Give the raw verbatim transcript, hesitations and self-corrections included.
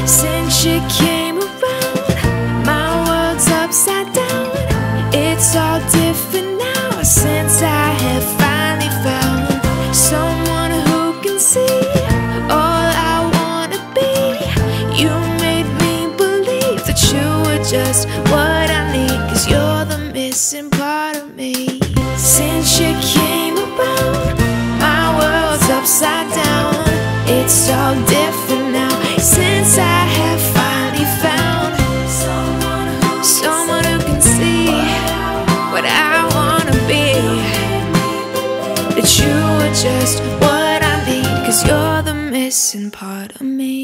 Since you came around, my world's upside down. It's all different now since I have finally found someone who can see all I wanna be. You made me believe that you were just what I need, 'cause you're the missing part of me. Since you came around, my world's upside down. It's all different now since I have finally found someone who, someone who can see what I wanna be. That you are just what I need, 'cause you're the missing part of me.